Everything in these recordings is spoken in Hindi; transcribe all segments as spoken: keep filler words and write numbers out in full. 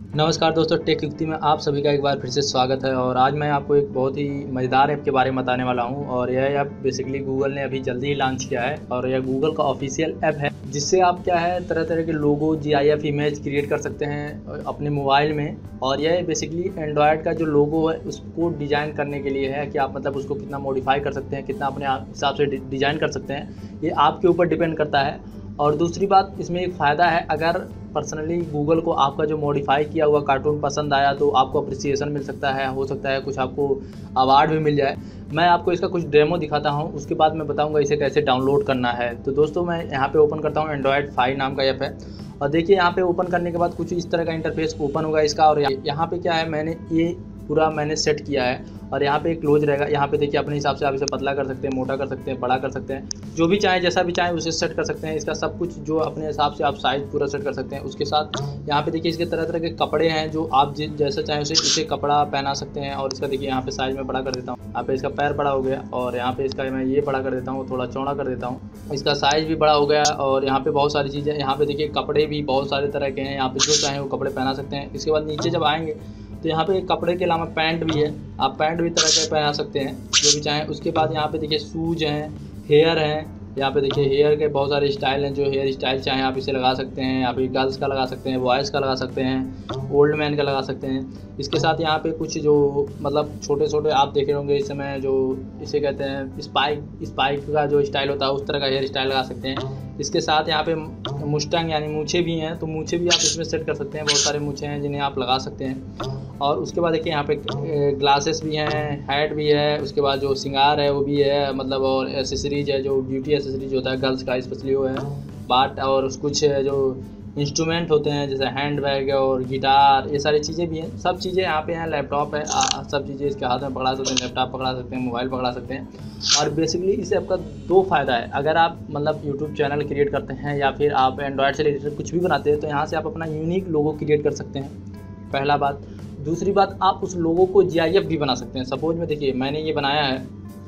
नमस्कार दोस्तों, टेक युक्ति में आप सभी का एक बार फिर से स्वागत है। और आज मैं आपको एक बहुत ही मज़ेदार ऐप के बारे में बताने वाला हूं। और यह ऐप बेसिकली गूगल ने अभी जल्दी ही लॉन्च किया है और यह गूगल का ऑफिशियल ऐप है, जिससे आप क्या है तरह तरह के लोगो, जीआईएफ इमेज क्रिएट कर सकते हैं अपने मोबाइल में। और यह बेसिकली एंड्रॉयड का जो लोगो है उसको डिज़ाइन करने के लिए है कि आप मतलब उसको कितना मॉडिफाई कर सकते हैं, कितना अपने हिसाब से डिज़ाइन कर सकते हैं, ये आपके ऊपर डिपेंड करता है। और दूसरी बात, इसमें एक फ़ायदा है, अगर पर्सनली गूगल को आपका जो मॉडिफाई किया हुआ कार्टून पसंद आया तो आपको अप्रिसिएशन मिल सकता है, हो सकता है कुछ आपको अवार्ड भी मिल जाए। मैं आपको इसका कुछ डेमो दिखाता हूं, उसके बाद मैं बताऊंगा इसे कैसे डाउनलोड करना है। तो दोस्तों, मैं यहां पे ओपन करता हूं, एंड्रॉयड फाइव नाम का ऐप है। और देखिए यहाँ पे ओपन करने के बाद कुछ इस तरह का इंटरफेस ओपन होगा इसका। और यहाँ पे क्या है, मैंने ये पूरा मैंने सेट किया है और यहाँ पे क्लोज रहेगा। यहाँ पे देखिए अपने हिसाब से आप इसे पतला कर सकते हैं, मोटा कर सकते हैं, बड़ा कर सकते हैं, जो भी चाहे जैसा भी चाहे उसे सेट कर सकते हैं। इसका सब कुछ जो अपने हिसाब से आप साइज पूरा सेट कर सकते हैं। उसके साथ यहाँ पे देखिए इसके तरह तरह के कपड़े हैं, जो आप जैसा चाहें उसे इसे कपड़ा पहना सकते हैं। और इसका देखिए यहाँ पे साइज में बड़ा कर देता हूँ, यहाँ पे इसका पैर बड़ा हो गया और यहाँ पे इसका मैं ये बड़ा कर देता हूँ, थोड़ा चौड़ा कर देता हूँ, इसका साइज भी बड़ा हो गया। और यहाँ पे बहुत सारी चीज़ें, यहाँ पे देखिए कपड़े भी बहुत सारे तरह के हैं, यहाँ पे जो चाहें वो कपड़े पहना सकते हैं। इसके बाद नीचे जब आएंगे तो यहाँ पे कपड़े के अलावा पैंट भी है, आप पैंट भी तरह के पहना सकते हैं जो भी चाहें। उसके बाद यहाँ पे देखिए शूज हैं, हेयर हैं, यहाँ पे देखिए हेयर के बहुत सारे स्टाइल हैं, जो हेयर स्टाइल चाहें आप इसे लगा सकते हैं। यहाँ पे गर्ल्स का लगा सकते हैं, बॉयज़ का लगा सकते हैं, ओल्ड मैन का लगा सकते हैं। इसके साथ यहाँ पे कुछ जो मतलब छोटे छोटे आप देखे होंगे इस समय, जो इसे कहते हैं स्पाइक स्पाइक का जो स्टाइल होता है उस तरह का हेयर स्टाइल लगा सकते हैं। इसके साथ यहाँ पे मुस्टंग यानी मूछें भी हैं, तो मूछें भी आप इसमें सेट कर सकते हैं। बहुत सारे मूछें हैं जिन्हें आप लगा सकते हैं। और उसके बाद देखिए यहाँ पे ग्लासेस भी हैं, हैट भी है, उसके बाद जो सिंगार है वो भी है, मतलब और एसेसरीज है, जो ब्यूटी एसेसरीज होता है गर्ल्स का स्पेशली वो है, बाट और कुछ जो इंस्ट्रूमेंट होते हैं जैसे हैंड बैग और गिटार, ये सारी चीज़ें भी हैं। सब चीज़ें यहाँ पे हैं, लैपटॉप है, आ, सब चीज़ें इसके हाथ में पकड़ा सकते हैं, लैपटॉप पकड़ा सकते हैं, मोबाइल पकड़ा सकते हैं। और बेसिकली इस ऐप का दो फ़ायदा है, अगर आप मतलब यूट्यूब चैनल क्रिएट करते हैं या फिर आप एंड्रॉयड से रिलेटेड कुछ भी बनाते हैं तो यहाँ से आप अपना यूनिक लोगो क्रिएट कर सकते हैं, पहला बात। दूसरी बात, आप उस लोगों को जीआईएफ भी बना सकते हैं। सपोज में देखिए मैंने ये बनाया है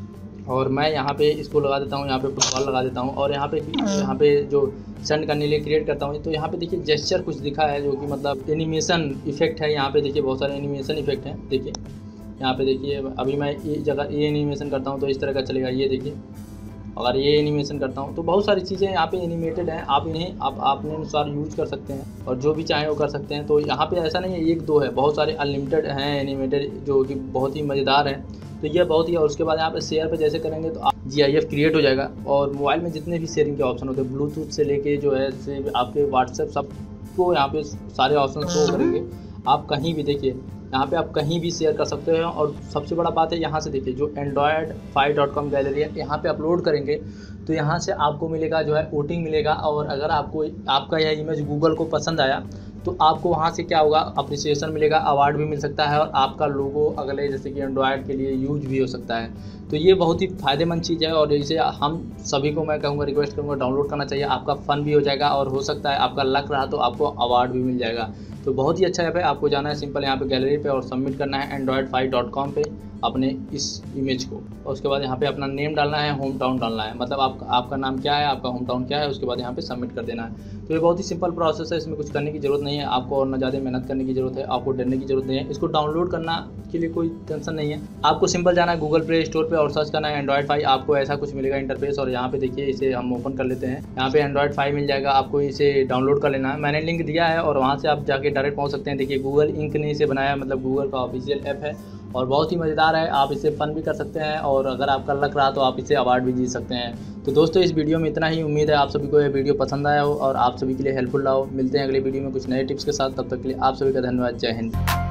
और मैं यहाँ पे इसको लगा देता हूँ, यहाँ पे फुटबॉल लगा देता हूँ और यहाँ पे यहाँ पे जो सेंड करने के लिए क्रिएट करता हूँ तो यहाँ पे देखिए जेस्चर कुछ दिखा है, जो कि मतलब एनिमेशन इफेक्ट है। यहाँ पे देखिए बहुत सारे एनिमेशन इफेक्ट हैं। देखिए यहाँ पे देखिए अभी मैं ये जगह ये एनिमेशन करता हूँ तो इस तरह का चलेगा, ये देखिए। अगर ये एनिमेशन करता हूँ तो बहुत सारी चीज़ें यहाँ पे एनिमेटेड हैं, आप इन्हें आप अपने अनुसार यूज कर सकते हैं और जो भी चाहें वो कर सकते हैं। तो यहाँ पे ऐसा नहीं है एक दो है, बहुत सारे अनलिमिटेड हैं एनिमेटेड, जो कि बहुत ही मज़ेदार हैं। तो ये बहुत ही। और उसके बाद यहाँ पे शेयर पे जैसे करेंगे तो आप जीआईएफ क्रिएट हो जाएगा। और मोबाइल में जितने भी शेयरिंग के ऑप्शन होते हैं, ब्लूटूथ से लेके जो है से आपके व्हाट्सएप, सबको यहाँ पे सारे ऑप्शन शो करेंगे। आप कहीं भी देखिए यहाँ पे आप कहीं भी शेयर कर सकते हैं। और सबसे बड़ा बात है, यहाँ से देखिए जो Android five dot com gallery है, यहाँ पे अपलोड करेंगे तो यहाँ से आपको मिलेगा जो है वोटिंग मिलेगा। और अगर आपको आपका यह इमेज गूगल को पसंद आया तो आपको वहाँ से क्या होगा, अप्रिसिएशन मिलेगा, अवार्ड भी मिल सकता है और आपका लोगो अगले जैसे कि एंड्रॉयड के लिए यूज भी हो सकता है। तो ये बहुत ही फ़ायदेमंद चीज़ है और इसे हम सभी को मैं कहूँगा, रिक्वेस्ट करूँगा, डाउनलोड करना चाहिए। आपका फ़न भी हो जाएगा और हो सकता है आपका लक रहा तो आपको अवार्ड भी मिल जाएगा। तो बहुत ही अच्छा ऐप है। आपको जाना है सिंपल यहाँ पे गैलरी पे और सबमिट करना है एंड्रॉयड फाइव डॉट कॉम पे अपने इस इमेज को। और उसके बाद यहाँ पे अपना नेम डालना है, होम टाउन डालना है, मतलब आप आपका नाम क्या है, आपका होम टाउन क्या है, उसके बाद यहाँ पे सबमिट कर देना है। तो ये बहुत ही सिंपल प्रोसेस है, इसमें कुछ करने की ज़रूरत नहीं है आपको और ना ज़्यादा मेहनत करने की ज़रूरत है, आपको डरने की ज़रूरत नहीं है। इसको डाउनलोड करना के लिए कोई टेंशन नहीं है, आपको सिंपल जाना है गूगल प्ले स्टोर पे और सर्च करना है एंड्रॉयड फाइव, आपको ऐसा कुछ मिलेगा इंटरफेस। और यहाँ पे देखिए इसे हम ओपन कर लेते हैं, यहाँ पे एंड्रॉयड फाइव मिल जाएगा, आपको इसे डाउनलोड कर लेना है। मैंने लिंक दिया है और वहाँ से आप जाके डायरेक्ट पहुँच सकते हैं। देखिए गूगल इंक ने इसे बनाया, मतलब गूगल का ऑफिशियल ऐप है और बहुत ही मज़ेदार है। आप इसे फ़न भी कर सकते हैं और अगर आपका लक रहा तो आप इसे अवार्ड भी जीत सकते हैं। तो दोस्तों, इस वीडियो में इतना ही। उम्मीद है आप सभी को यह वीडियो पसंद आया हो और आप सभी के लिए हेल्पफुल रहा हो। मिलते हैं अगले वीडियो में कुछ नए टिप्स के साथ, तब तक के लिए आप सभी का धन्यवाद। जय हिंद।